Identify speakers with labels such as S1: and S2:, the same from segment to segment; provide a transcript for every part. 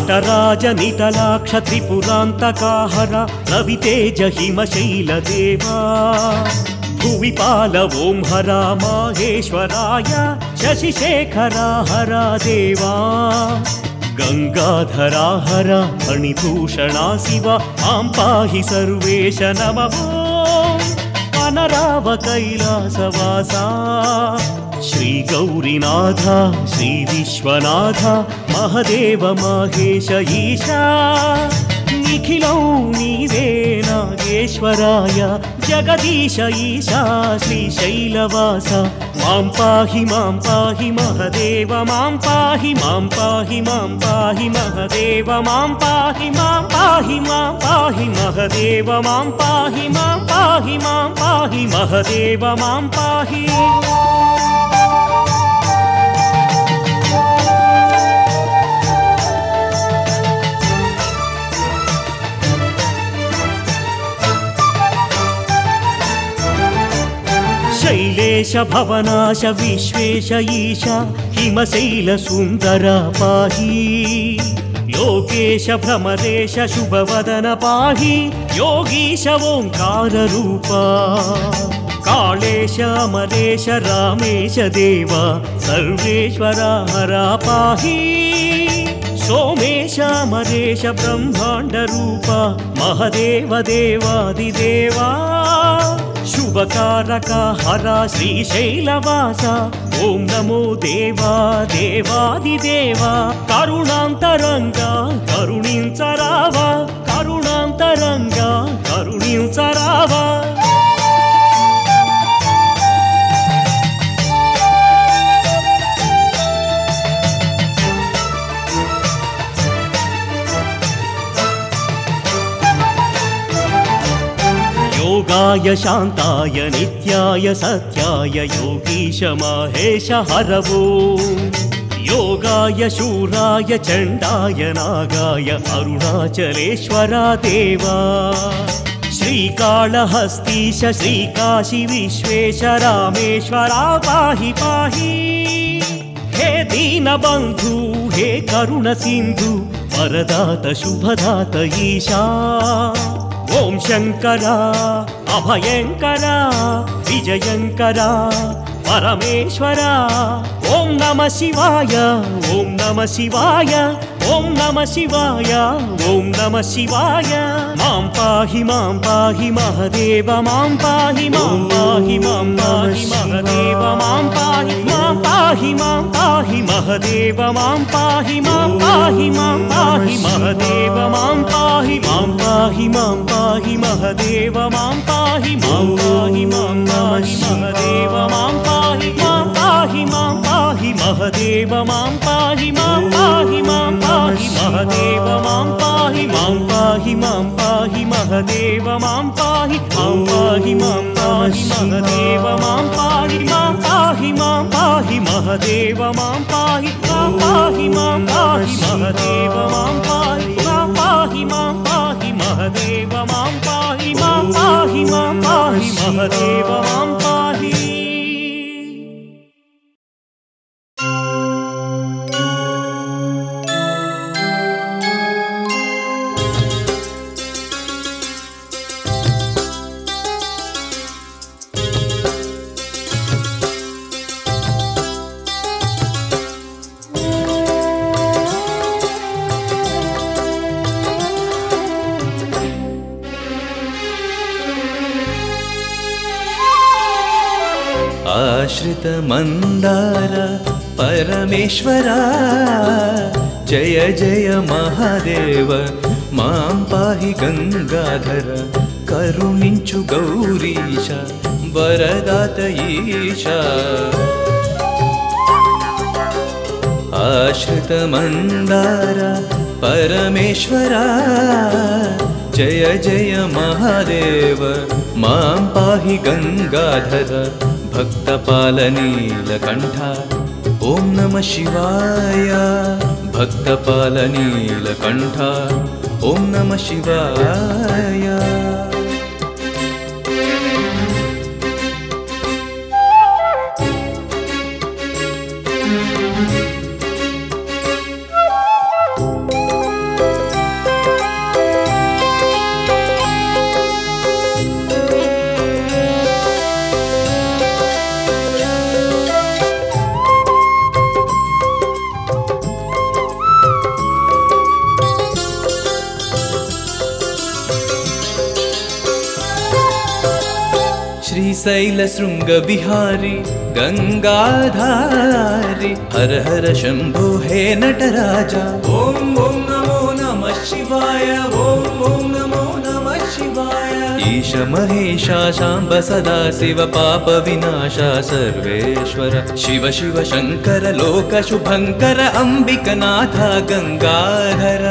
S1: నటరాజ నిటలాక్ష త్రిపురాంతకాహర రవితేజ హిమశైలదేవా భువిపాల ఓం హర మాహేశ్వరాయ శశిశేఖరా హర దేవా గంగాధరా హర ఫణిభూషణా శివ మాం పాహి సర్వేశ నమః వనరావ కైలాసవాసా శ్రీ గౌరీనాథ శ్రీ విశ్వనాథ మహదేవ మహేశ ఈశా నిఖిలం నీవే నాగేశ్వరాయ జగదీశ ఈశా శ్రీశైలవాస మాం పాహి మహదేవ మాం పాహి మహదేవ మాం పాహి మహదేవ మాం పాహి మహదేవ మాం పాహి शैलेश भवनाश विश्वेश ईशा हिमशैल सुंदर पाहि लोकेश भ्रमरेश शुभवदन पाहि योगीश ओंकार रूपा कालेश अमरेश रामेश देवा सर्वेश्वरा हरा पाहि सोमेश अमरेश ब्रह्मांड रूपा महदेव देवादिदेवा शुभकारक हरा श्रीशैलवासा ओं नमो देवा देवादिदेवा करुणांतरंगा करुणिंचरावा करुणांतरंगा करुणिंचरावा योगाय शांताय नित्याय सत्याय योगीश महेश हरवो योगाय शूराय चंडाय नागाय अरुणाचलेश्वरा देवा श्रीकाళहस्तीश श्रीकाशी विश्वेश रामेश्वरा पाहि पाहि हे दीनबंधु हे करुण सिंधु वरदात शुभदात ईशा ओम शंकरा अभयंकरा विजयंकरा परमेश्वरा ओम नमः शिवाय ओम नमः शिवाय ओम नमः शिवाय ओम नमः शिवाय मां पाहि महदेव मां पाहि महदेव मां पाहि महदेव मां पाहि महदेव मां पाहि महदेव मां पाहि महदेव मां पाहि महदेव मां पाहि महदेव मां पाहि महदेव मां पाहि महदेव मां पाहि महदेव मां पाहि महदेव मां पाहि महदेव मां पाहि महदेव मां पाहि
S2: आश्रित मंदार परमेश्वरा जय जय महादेव मां पाहि गंगाधर करुणिंचु गौरीश वरदात ईशा आश्रित मंदार परमेश्वरा जय जय महादेव मां पाहि गंगाधर भक्तपालनीलकंठा ओं नमः शिवाय भक्तपालनीलकंठा ओं नमः शिवाय शैलशृङ्गविहारी गङ्गाधारी हर हर शम्भो हे नटराजा ॐ ॐ नमो नमः शिवाय ॐ ॐ नमो नमः शिवाय ईश महेशा शाम्ब सदा शिव पाप विनाशा सर्वेश्वर शिव शिव शङ्कर लोक शुभङ्कर अम्बिकनाथ गङ्गाधर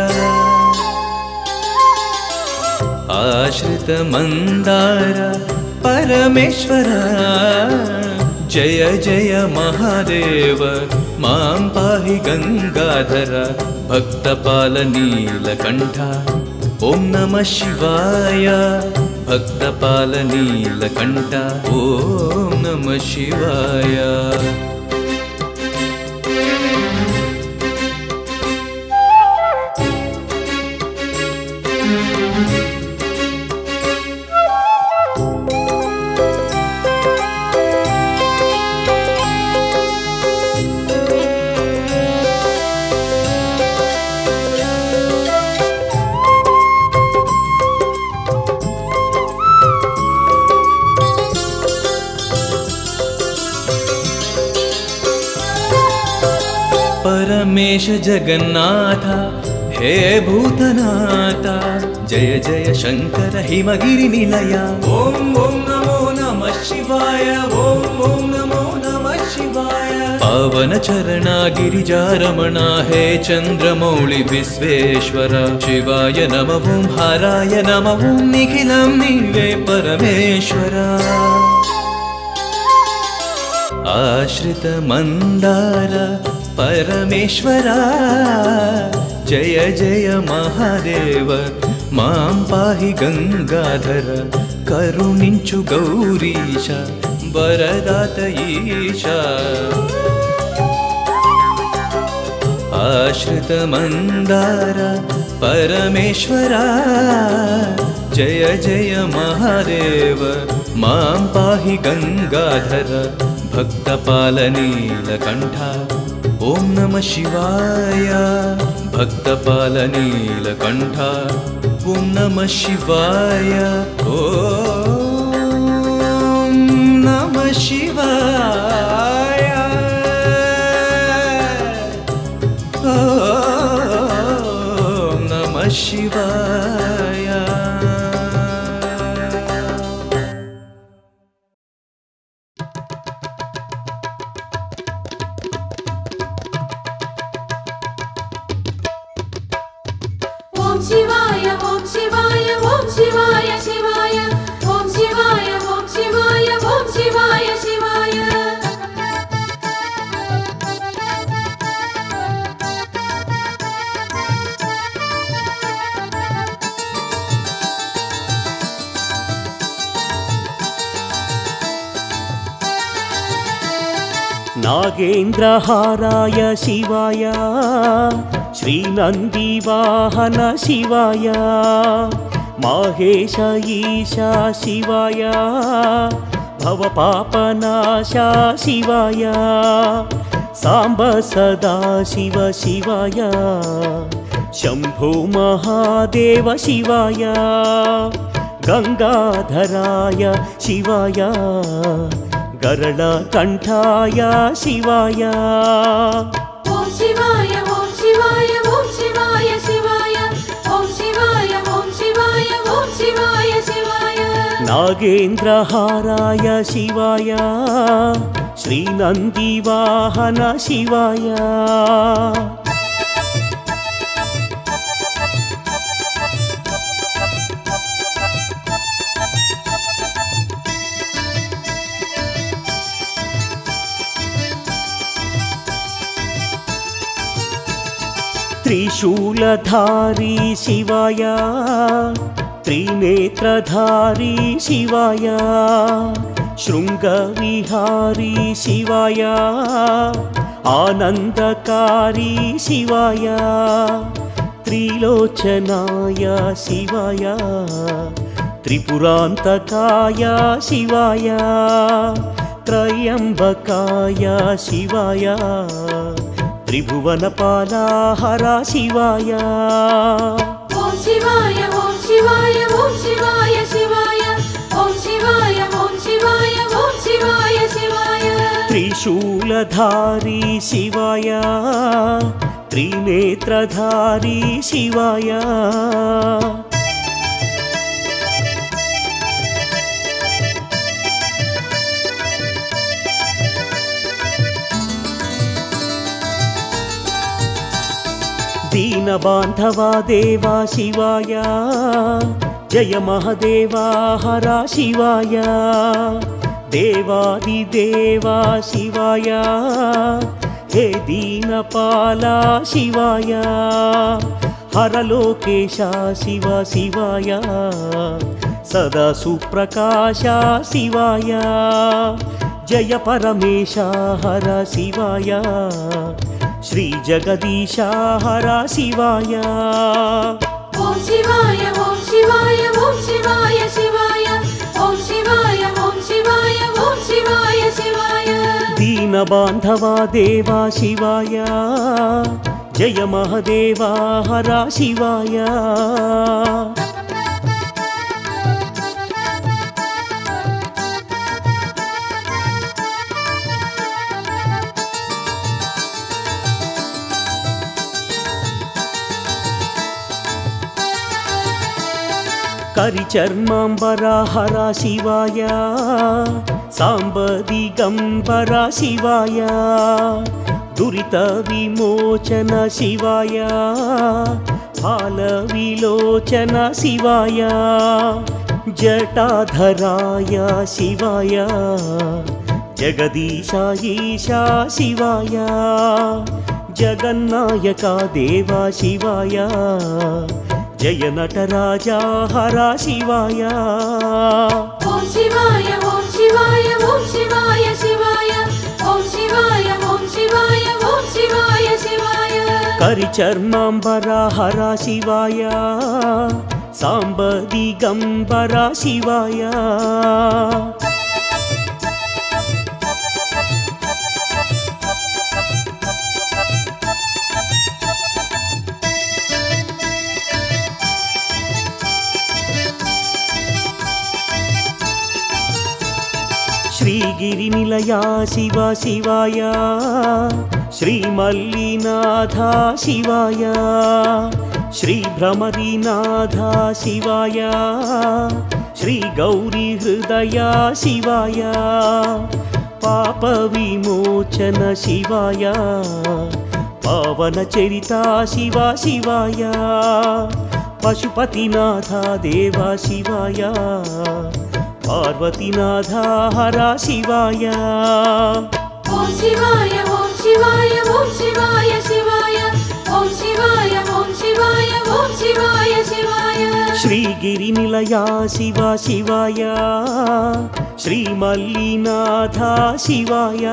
S2: आश्रित मंदार परमेश्वर जय जय महादेव मां पाहि गंगाधर भक्तपाल नीलकंठ ओम नमः शिवाय भक्तपाल नीलकंठ ओम नमः शिवाय परमेश जगन्नाथ हे भूतनाथ जय जय शंकर हिमगिरि निलय ओम ओम नमो नमः शिवाय ओम ओम नमो नमः शिवाय पावन चरणा गिरिजारमणा हे चंद्रमौळि विश्वेश्वर शिवाय नमः ओम हराय नमः ओम निखिलं नीवे परमेश्वर आश्रित मंदार परमेश्वरा जय जय महादेव मां पाहि गंगाधर करुणिंचु गौरीश वरदात ईशा आश्रित मंदार परमेश्वरा जय जय महादेव मां पाहि गंगाधर भक्तपाल नीलकंठ ओम नमः शिवाय भक्तपाल नीलकंठ ओम नमः शिवाय ओम नमः शिवाय ओम नमः शिवाय
S3: शिवाय ओम शिवाय ओम शिवाय शिवाय ओम शिवाय ओम शिवाय ओम शिवाय शिवाय
S1: नागेन्द्रहाराय शिवाय श्रीनन्दिवाहन शिवाय माहेश ईशा शिवाय भवपापनाशा शिवाय सांब सदा शिव शिवाय शंभो महादेव शिवाय गंगाधराय शिवाय गरलकंठाय शिवाय
S3: ओम शिवाय ओम शिवाय ओम शिवाय शिवाय ओम शिवाय ओम शिवाय ओम शिवाय शिवाय
S1: नागेन्द्रहाराय शिवाय श्रीनन्दिवाहन शिवाय त्रिशूलधारी शिवाय त्रिनेत्रधारी शिवाय शृंगविहारी शिवाय आनंदकारी शिवाय त्रिलोचनाय शिवाय त्रिपुरांतकाय शिवाय त्रयंबकाय शिवाय त्रिभुवनपाला हरा शिवाय
S3: ओम शिवाय ओम शिवाय ओम शिवाय शिवाय ओम शिवाय ओम शिवाय
S1: त्रिशूलधारी शिवाय त्रिनेत्रधारी शिवाय दीनबान्धवा देवा शिवाय जय महादेवा हरा शिवाय देवादिदेवा शिवाय हे दीनपाला शिवाय हरलोकेशा शिव शिवाय सदा सुप्रकाशा शिवाय जय परमेशा हर शिवाय श्री जगदीशा हर शिवाय
S3: ओम शिवाय ओम शिवाय ओम शिवाय शिवाय ओम शिवाय ओम शिवाय ओम शिवाय शिवाय
S1: दीनबान्धवा देवा शिवाय जय महादेवा हर शिवाय करिचर्मांबरा हरा शिवाय सांब दिगंबरा शिवाय दुरित विमोचन शिवाय फाल विलोचन शिवाय जटाधराय शिवाय जगदीशा ईशा शिवाय जगन्नायका देवा शिवाय जय नटराजा हरा शिवाय
S3: ओम शिवाय ओम शिवाय ओम शिवाय शिवाय ओम शिवाय ओम शिवाय ओम शिवाय शिवाय
S1: करिचर्मांबरा हरा शिवाय सांब दिगंबरा शिवाय श्रीगिरिनिलया शिव शिवाय श्रीमल्लिनाथा शिवाय श्रीभ्रमरीनाथा शिवाय श्रीगौरीहृदया शिवाय पापविमोचन शिवाय पावनचरिता शिव शिवाय पशुपतिनाथा देवा शिवाय पार्वतीनाथा हरा शिवाय
S3: ओम शिवाय ओम शिवाय ओम शिवाय शिवाय ओम शिवाय ओम शिवाय ओम शिवाय शिवाय
S1: श्रीगिरिनिलया शिव शिवाय श्रीमल्लिनाथा शिवाय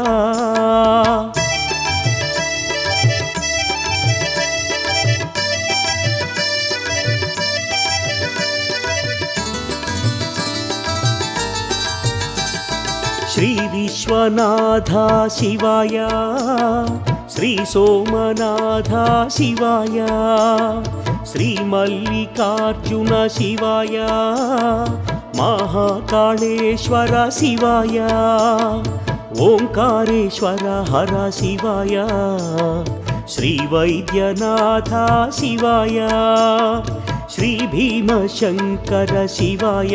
S1: श्री विश्वनाथा शिवाय श्री सोमनाथा शिवाय श्री मल्लिकार्जुन शिवाय महाकालेश्वर शिवाय ओंकारेश्वर हर शिवाय श्री वैद्यनाथा शिवाय श्री भीमशंकर शिवाय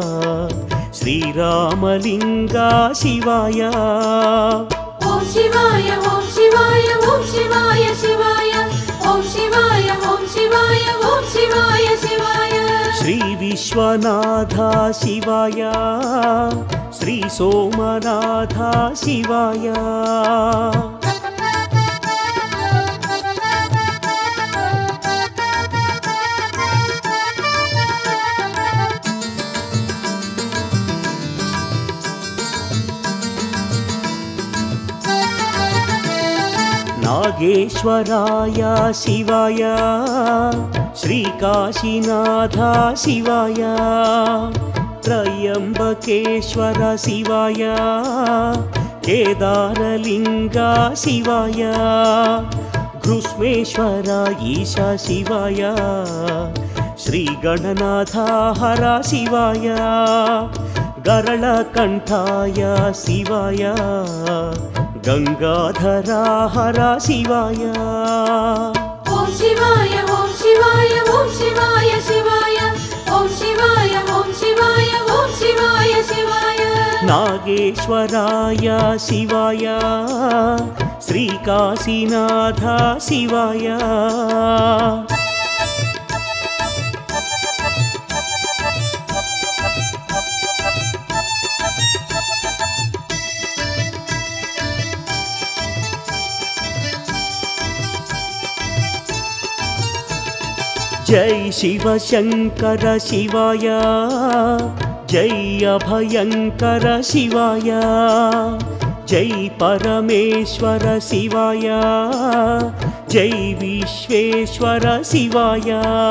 S1: श्रीरामलिंगा शिवाय
S3: ओम शिवाय ओम शिवाय ओम शिवाय शिवाय ओम शिवाय ओम शिवाय ओम शिवाय शिवाय
S1: श्री विश्वनाथा शिवाय श्री सोमनाथा शिवाय नागेश्वराय शिवाय श्रीकाशीनाथा शिवाय त्रयंबकेश्वर शिवाय केदारलिंगा शिवाय घृष्मेश्वर ईशा शिवाय श्रीगणनाथा हर शिवाय गरलकंठाय शिवाय గంగాధరా హర శివాయ
S3: ఓం శివాయ ఓం శివాయ ఓం శివాయ శివాయ ఓం శివాయ ఓం శివాయ ఓం శివాయ శివాయ
S1: నాగేశ్వరాయ శివాయ శ్రీకాశీనాథ శివాయ జై శివ శంకర శివాయ జై అభయంకర శివాయ జై పరమేశ్వర శివాయ జై విశ్వేశ్వర శివాయ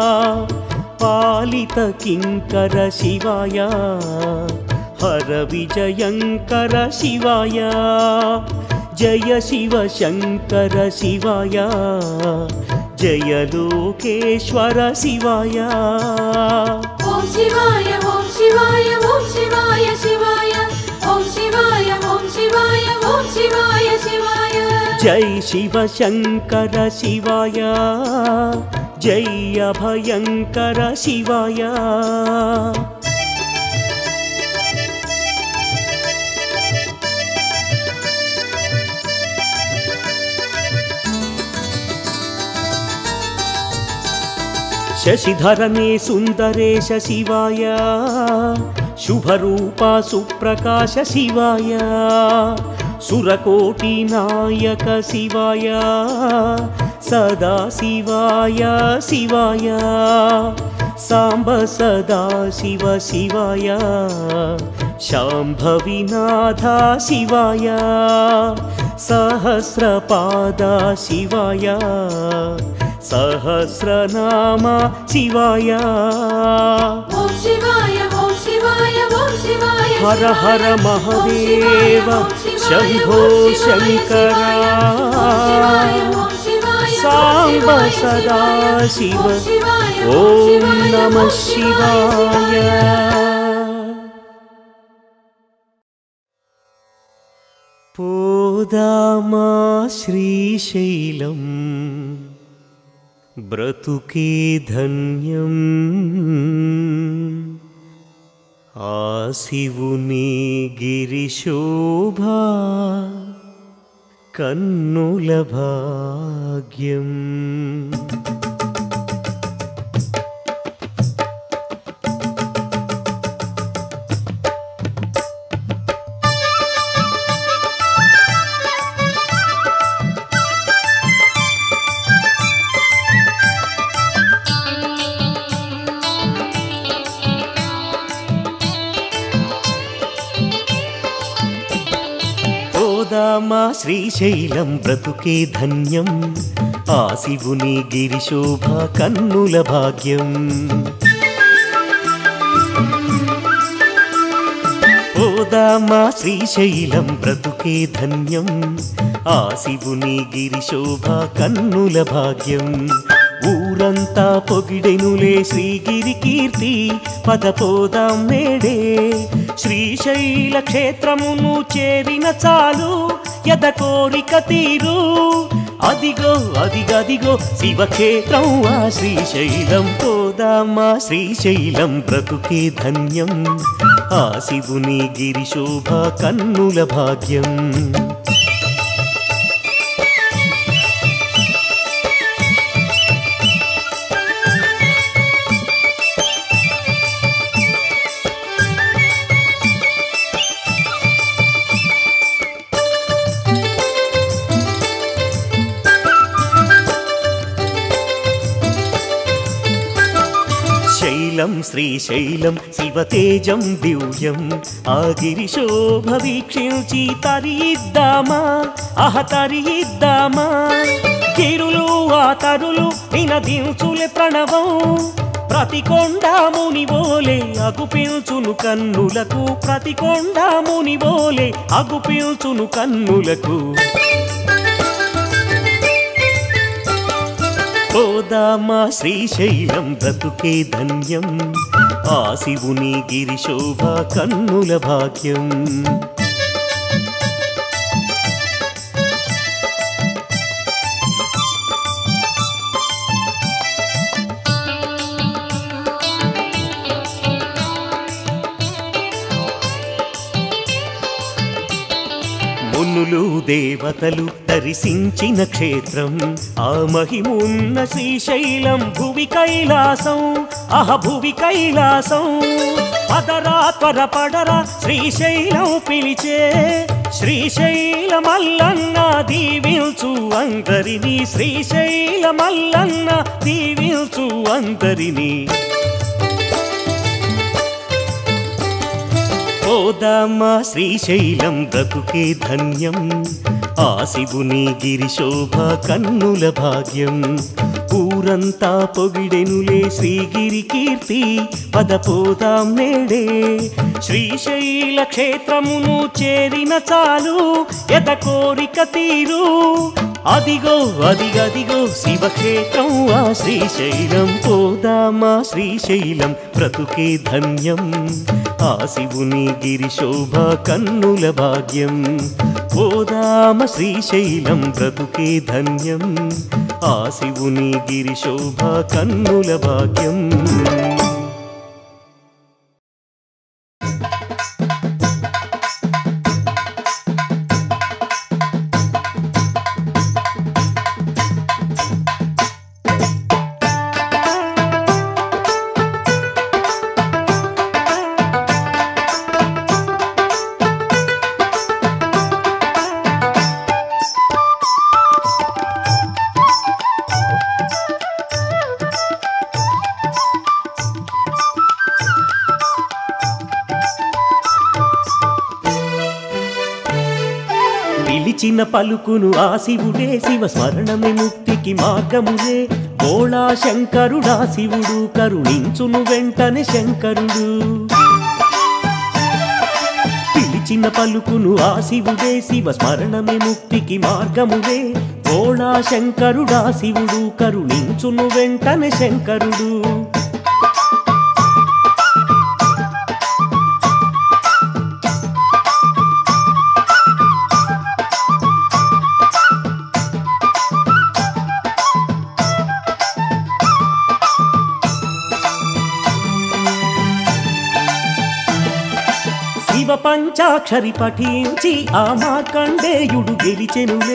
S1: పాలిత కింకర శివాయ హర విజయంకర శివాయ జయ శివ శంకర శివాయ జయ లోకేశ్వర శివాయ
S3: ఓం శివాయ ఓం శివాయ ఓం శివాయ శివాయ ఓం శివాయ ఓం శివాయ ఓం శివాయ శివాయ
S1: జై శివ శంకర శివాయ జై అభయంకర శివాయ శశిధరనే సుందరేశ శివాయ శుభరూప సుప్రకాశ శివాయ సురకోటి నాయక శివాయ సదా శివాయ శివాయ సాంబ సదా శివ శివాయ శాంభవినాథ శివాయ సహస్రపాద శివాయ సహస్రనామ శివాయ
S3: ఓం శివాయ ఓం శివాయ ఓం శివాయ
S1: హర హర మహదేవ శంభో శంకర సాంబ సదా శివ ఓం నమః శివాయ పోదామా శ్రీశైలం బ్రతుకే ధన్యం ఆ శివుని గిరిశోభా కన్నుల భాగ్యం మా శ్రీశైలం బ్రతుకే ధన్యం ఆ శివుని గిరిశోభ కన్నుల భాగ్యం పోదామా శ్రీశైలం బ్రతుకే ధన్యం ఆ శివుని గిరిశోభ కన్నుల భాగ్యం ఊరంతా పొగిడెనులే శ్రీగిరి కీర్తి పద పోదాం నేడే శ్రీశైల క్షేత్రమును చేరిన చాలు యద కోరిక తీరు అదిగో అదిగదిగో శివక్షేత్రం ఆ శ్రీశైలం పోదామా శ్రీశైలం బ్రతుకే ధన్యం ఆ శివుని గిరిశోభ కన్నుల భాగ్యం శైలం శ్రీశైలం శివతేజం దివ్యం ఆ గిరిశోభ వీక్షించి తరిద్దామా తరిద్దామా గిరులు ఆ తరులు వినదించులే ప్రణవం ప్రతి కొండాముని బోలే అగుపిల్చును కన్నులకు ప్రతి కొండాముని బోలే అగుపిల్చును కన్నులకు పోదామా శ్రీశైలం బ్రతుకే ధన్యం ఆ శివుని గిరిశోభ కన్నుల భాగ్యం దేవతలు దర్శించిన క్షేత్రం ఆ మహిమున్న శ్రీశైలం భువి కైలాసం భువి కైలాసం పదరా త్వరపడరా శ్రీశైలం పిలిచే శ్రీశైల మల్లన్న దీవించు అందరినీ శ్రీశైల మల్లన్న దీవించు అందరినీ పోదామా శ్రీశైలం బ్రతుకే ధన్యం ఆ శివుని గిరిశోభ కన్నుల భాగ్యం ఊరంతా పొగిడెనులే శ్రీగిరి కీర్తి పద పోదాం నేడే శ్రీశైల క్షేత్రమును చేరిన చాలు ఎద కోరిక తీరు అదిగో అదిగదిగో శివక్షేత్రం ఆ శ్రీశైలం పోదామా శ్రీశైలం బ్రతుకే ధన్యం ఆ శివుని గిరిశోభ కన్నుల భాగ్యం పోదామ శ్రీశైలం బ్రతుకే ధన్యం ఆ శివుని గిరిశోభ కన్నుల భాగ్యం పిలిచిన పలుకును ఆ శివుడే శివ స్మరణమే ముక్తికి మార్గములే బోళా శంకరుడా శివుడు కరుణించును వెంటనే శంకరుడు పిలిచిన పలుకును ఆ శివుడే శివ స్మరణమే ముక్తికి మార్గములే బోళా శంకరుడా శివుడు కరుణించును వెంటనే శంకరుడు శివ పంచాక్షరి పఠించి ఆ మార్కండేయుడు గెలిచెనులే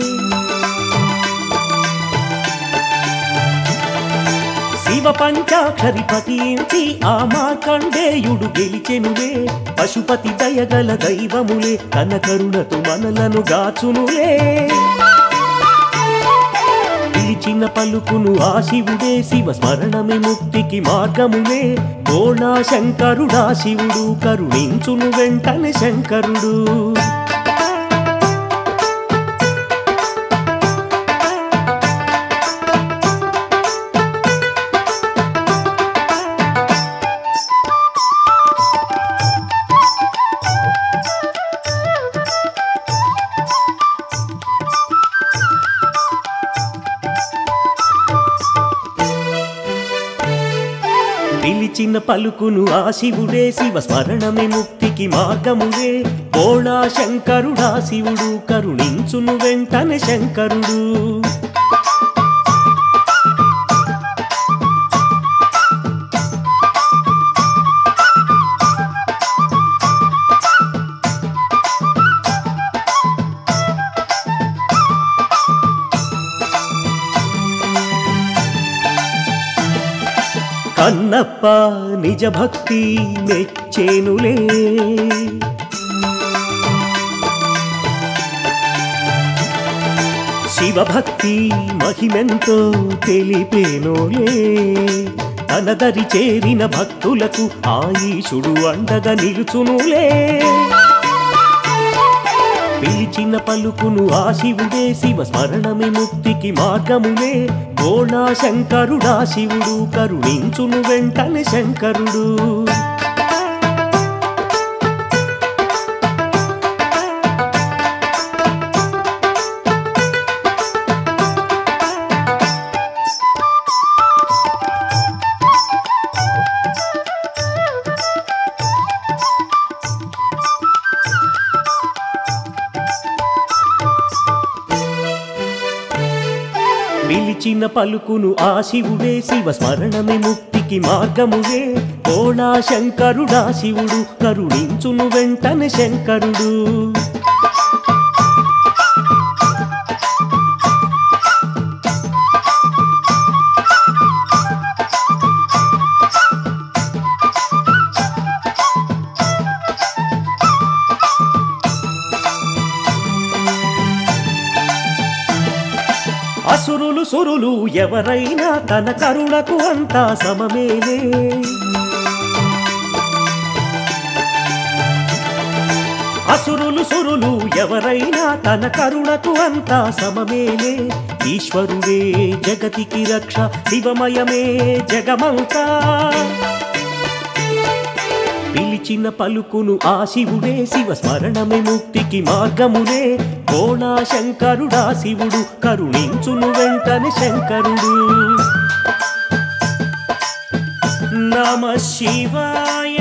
S1: శివ పంచాక్షరి పఠించి ఆ మార్కండేయుడు గెలిచెనులే పశుపతి దయగల దైవములే తన కరుణతో మనలను గాచునులే పిలిచిన పలుకును ఆ శివుడే శివ స్మరణమే ముక్తికి మార్గములే బోళా శంకరుడా శివుడు కరుణించును వెంటనే శంకరుడు పిలిచిన పలుకును ఆ శివుడే శివ స్మరణమే ముక్తికి మార్గములే బోళా శంకరుడా శివుడు కరుణించును వెంటనే శంకరుడు కన్నప్ప నిజ భక్తి మెచ్చేనులే శివభక్తి మహిమెంతో తెలిపేనోలే తనదరి చేరిన భక్తులకు ఆయుషుడు అండగా నిలుచునులే పిలిచిన పలుకును ఆ శివుడే శివ స్మరణమే ముక్తికి మార్గములే బోళా శంకరుడా శివుడు కరుణించును వెంటనే శంకరుడు పిలిచిన పలుకును ఆ శివుడే శివ స్మరణమే ముక్తికి మార్గములే బోళా శంకరుడా శివుడు కరుణించును వెంటనే శంకరుడు అసురులు సురులు ఎవరైనా తన కరుణకు అంతా సమమేలే. అసురులు సురులు ఎవరైనా తన కరుణకు అంతా సమమేలే. ఈశ్వరుడే జగతికి రక్ష, శివమయమే జగమంతా. పిలిచిన పలుకును ఆ శివుడే, శివ స్మరణమే ముక్తికి మార్గములే. భోళా శంకరుడా శివుడు, కరుణించును వెంటనే శంకరుడు. నమః శివాయ.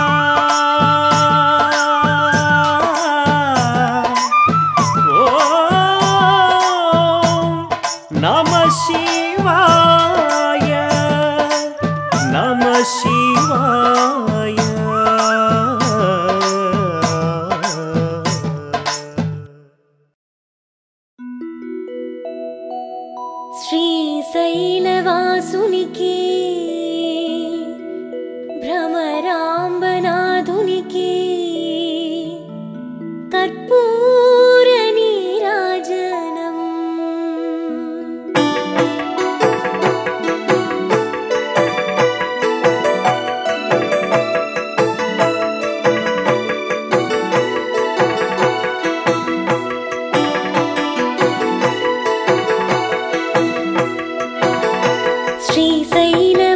S1: నమః శివాయ, నమః శివాయ.
S4: శ్రీశైలవాసునికి భ్రమరాంబనాథునికి కర్పూర నీరాజనం. శ్రీశైల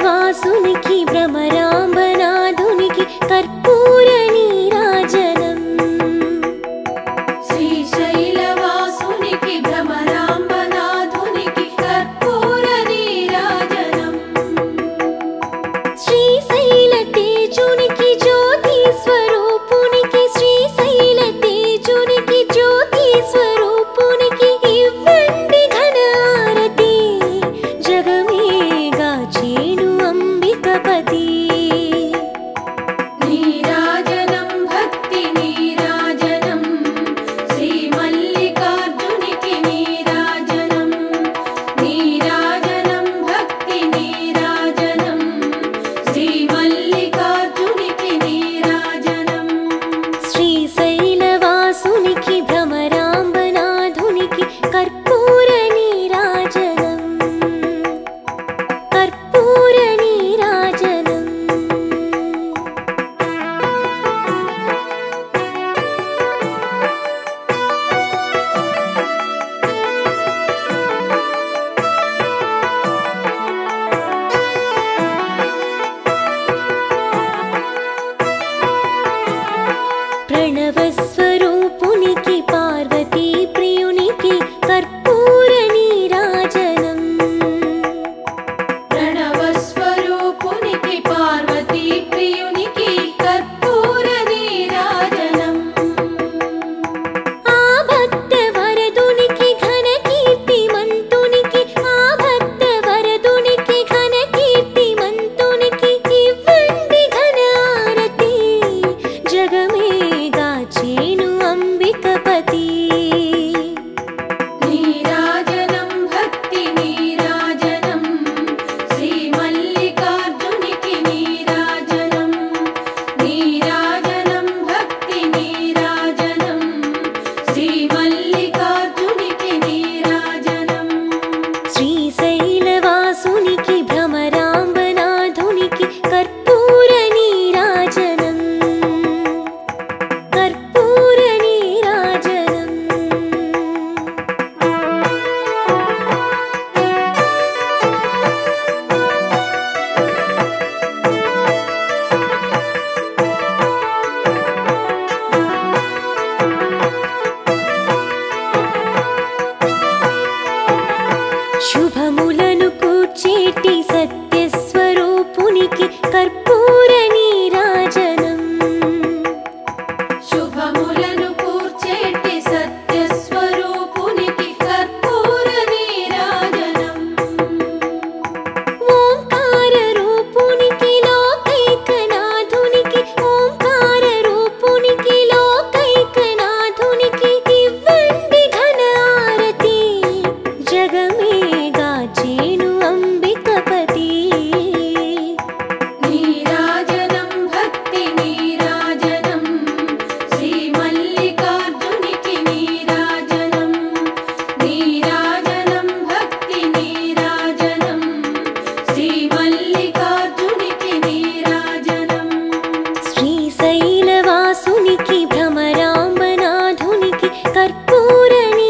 S4: కర్పూర